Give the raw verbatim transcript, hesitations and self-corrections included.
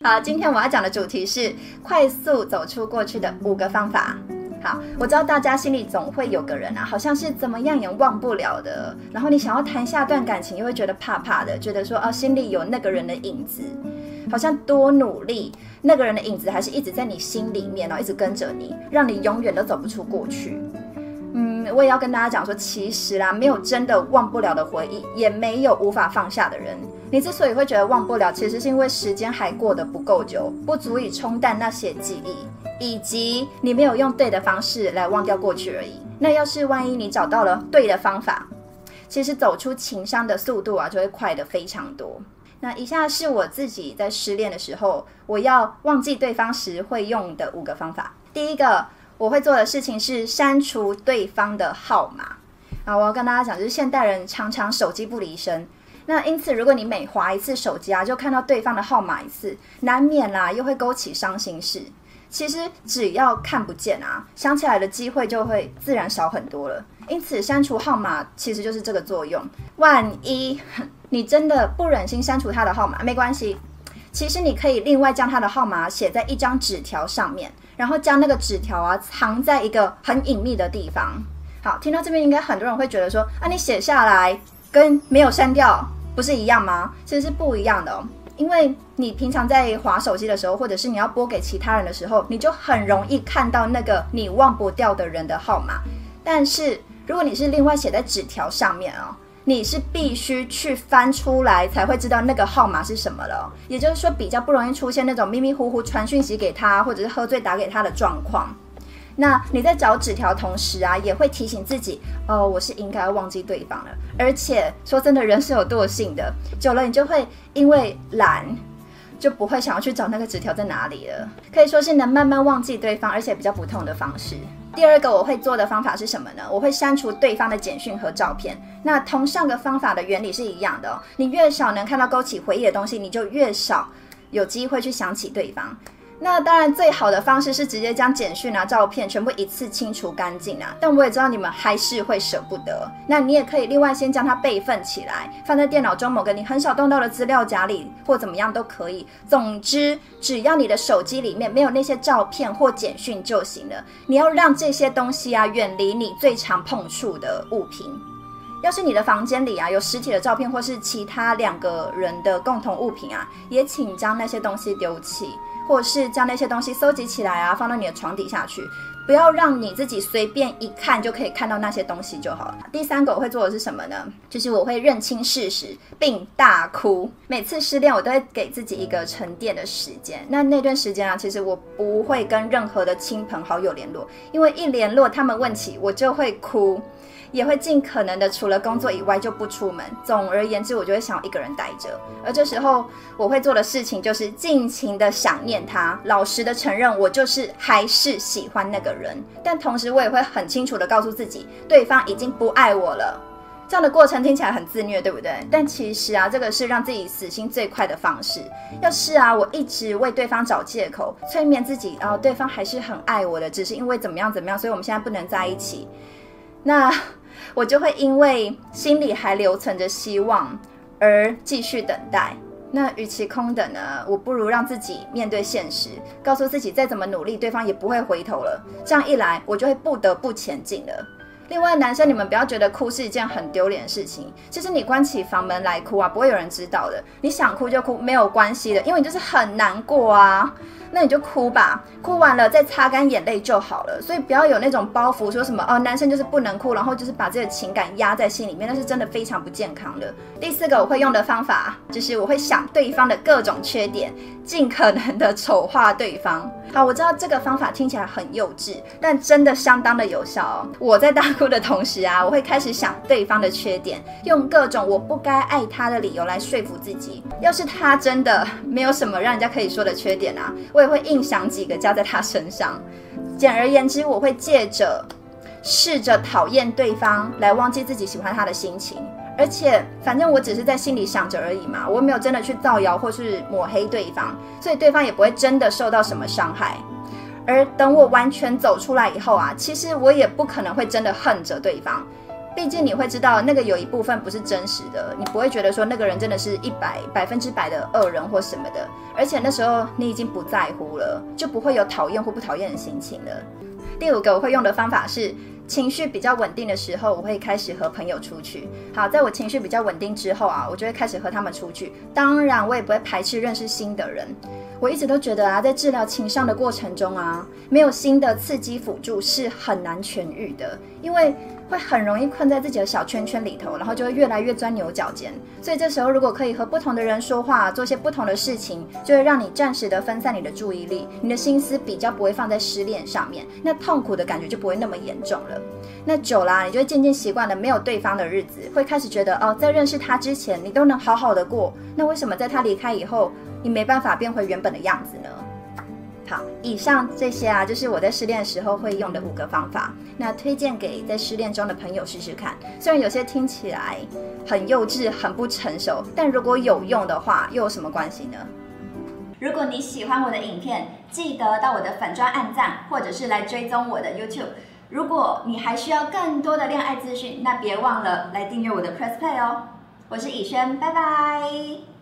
好，今天我要讲的主题是快速走出过去的五个方法。好，我知道大家心里总会有个人啊，好像是怎么样也忘不了的，然后你想要谈下段感情，又会觉得怕怕的，觉得说哦，心里有那个人的影子，好像多努力，那个人的影子还是一直在你心里面，然后一直跟着你，让你永远都走不出过去。嗯，我也要跟大家讲说，其实啦，没有真的忘不了的回忆，也没有无法放下的人。你之所以会觉得忘不了，其实是因为时间还过得不够久，不足以冲淡那些记忆，以及你没有用对的方式来忘掉过去而已。那要是万一你找到了对的方法，其实走出情伤的速度啊，就会快得非常多。那以下是我自己在失恋的时候，我要忘记对方时会用的五个方法。第一个，我会做的事情是删除对方的号码。啊，我要跟大家讲，就是现代人常常手机不离身。那因此，如果你每滑一次手机啊，就看到对方的号码一次，难免啦、啊，又会勾起伤心事。其实只要看不见啊，想起来的机会就会自然少很多了。因此，删除号码其实就是这个作用。万一你真的不忍心删除他的号码，没关系，其实你可以另外将他的号码写在一张纸条上面，然后将那个纸条啊藏在一个很隐秘的地方。好，听到这边应该很多人会觉得说，啊，你写下来跟没有删掉不是一样吗？其实是不一样的哦。因为你平常在滑手机的时候，或者是你要拨给其他人的时候，你就很容易看到那个你忘不掉的人的号码。但是如果你是另外写在纸条上面哦，你是必须去翻出来才会知道那个号码是什么了哦。也就是说，比较不容易出现那种迷迷糊糊传讯息给他，或者是喝醉打给他的状况。那你在找纸条同时啊，也会提醒自己，哦，我是应该忘记对方了。而且说真的，人是有惰性的，久了你就会因为懒，就不会想要去找那个纸条在哪里了。可以说是能慢慢忘记对方，而且比较不痛的方式。第二个我会做的方法是什么呢？我会删除对方的简讯和照片。那同上个方法的原理是一样的哦。你越少能看到勾起回忆的东西，你就越少有机会去想起对方。那当然最好的方式是直接将简讯啊、照片全部一次清除干净啊，但我也知道你们还是会舍不得。那你也可以另外先将它备份起来，放在电脑中某个你很少动到的资料夹里，或怎么样都可以。总之，只要你的手机里面没有那些照片或简讯就行了。你要让这些东西啊远离你最常碰触的物品。要是你的房间里啊有实体的照片或是其他两个人的共同物品啊，也请将那些东西丢弃，或是将那些东西收集起来啊，放到你的床底下去，不要让你自己随便一看就可以看到那些东西就好了。第三个我会做的是什么呢？就是我会认清事实并大哭。每次失恋我都会给自己一个沉淀的时间，那那段时间啊，其实我不会跟任何的亲朋好友联络，因为一联络他们问起我就会哭，也会尽可能的除了工作以外就不出门。总而言之，我就会想要一个人待着。而这时候我会做的事情就是尽情的想念他，老实的承认我就是还是喜欢那个人，但同时我也会很清楚的告诉自己，对方已经不爱我了。这样的过程听起来很自虐，对不对？但其实啊，这个是让自己死心最快的方式。要是啊，我一直为对方找借口，催眠自己，哦，对方还是很爱我的，只是因为怎么样怎么样，所以我们现在不能在一起。那我就会因为心里还留存着希望而继续等待。那与其空等呢，我不如让自己面对现实，告诉自己再怎么努力，对方也不会回头了。这样一来，我就会不得不前进了。另外，男生你们不要觉得哭是一件很丢脸的事情，其实你关起房门来哭啊，不会有人知道的。你想哭就哭，没有关系的，因为你就是很难过啊。那你就哭吧，哭完了再擦干眼泪就好了。所以不要有那种包袱，说什么哦，男生就是不能哭，然后就是把这个情感压在心里面，那是真的非常不健康的。第四个我会用的方法就是我会想对方的各种缺点，尽可能的丑化对方。好，我知道这个方法听起来很幼稚，但真的相当的有效哦。我在大哭的同时啊，我会开始想对方的缺点，用各种我不该爱他的理由来说服自己。要是他真的没有什么让人家可以说的缺点啊，我也会硬想几个加在他身上。简而言之，我会借着试着讨厌对方来忘记自己喜欢他的心情。而且反正我只是在心里想着而已嘛，我没有真的去造谣或是抹黑对方，所以对方也不会真的受到什么伤害。而等我完全走出来以后啊，其实我也不可能会真的恨着对方， 毕竟你会知道那个有一部分不是真实的，你不会觉得说那个人真的是一百百分之百的恶人或什么的，而且那时候你已经不在乎了，就不会有讨厌或不讨厌的心情了。第五个我会用的方法是，情绪比较稳定的时候，我会开始和朋友出去。好，在我情绪比较稳定之后啊，我就会开始和他们出去。当然，我也不会排斥认识新的人。我一直都觉得啊，在治疗情伤的过程中啊，没有新的刺激辅助是很难痊愈的，因为会很容易困在自己的小圈圈里头，然后就会越来越钻牛角尖。所以这时候如果可以和不同的人说话，做些不同的事情，就会让你暂时的分散你的注意力，你的心思比较不会放在失恋上面，那痛苦的感觉就不会那么严重了。那久啦，你就会渐渐习惯了没有对方的日子，会开始觉得哦，在认识他之前你都能好好的过，那为什么在他离开以后，你没办法变回原本的样子呢？好，以上这些啊，就是我在失恋的时候会用的五个方法。那推荐给在失恋中的朋友试试看。虽然有些听起来很幼稚、很不成熟，但如果有用的话，又有什么关系呢？如果你喜欢我的影片，记得到我的粉专按赞，或者是来追踪我的 YouTube。如果你还需要更多的恋爱资讯，那别忘了来订阅我的 Press Play 哦。我是以轩，拜拜。